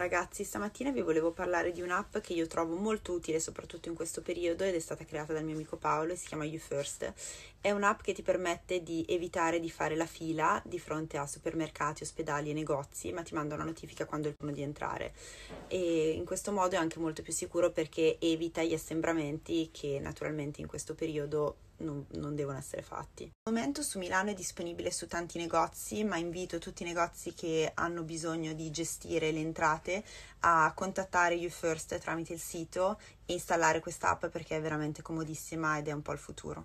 ragazzi, stamattina vi volevo parlare di un'app che io trovo molto utile soprattutto in questo periodo ed è stata creata dal mio amico Paolo e si chiama YouFirst. È un'app che ti permette di evitare di fare la fila di fronte a supermercati, ospedali e negozi, ma ti manda una notifica quando è il turno di entrare. E in questo modo è anche molto più sicuro perché evita gli assembramenti che naturalmente in questo periodo non devono essere fatti. Al momento su Milano è disponibile su tanti negozi, ma invito tutti i negozi che hanno bisogno di gestire le entrate a contattare YouFirst tramite il sito e installare quest'app perché è veramente comodissima ed è un po' il futuro.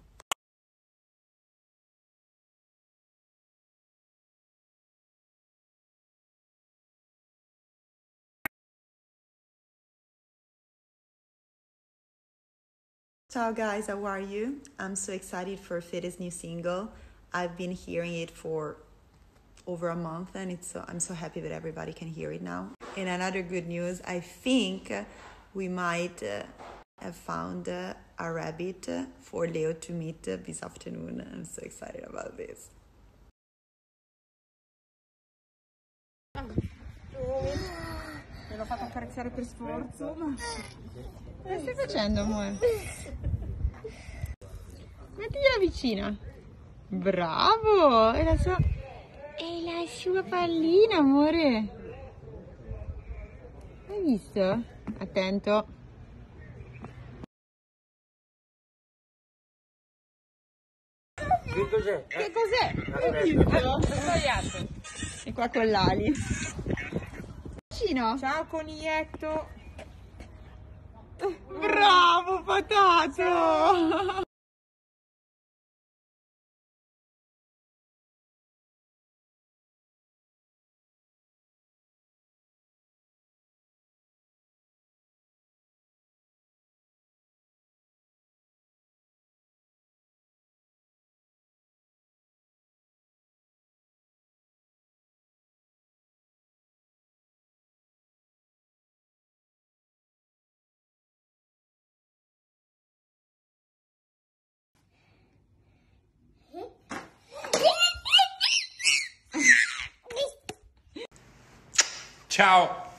Ciao guys, how are you? I'm so excited for Fede's new single. I've been hearing it for over a month and I'm so happy that everybody can hear it now. And another good news, I think we might have found a rabbit for Leo to meet this afternoon. I'm so excited about this. Me l'ho fatto accarezzare per sforzo. Che stai facendo, amore? Mettigliela vicina. Bravo! È la sua pallina, amore. Hai visto? Attento. Che cos'è? Che cos'è? Aspetta. Sbagliato. E qua con l'ali. Vicino. Ciao coniglietto. Bravo, patato! Ciao!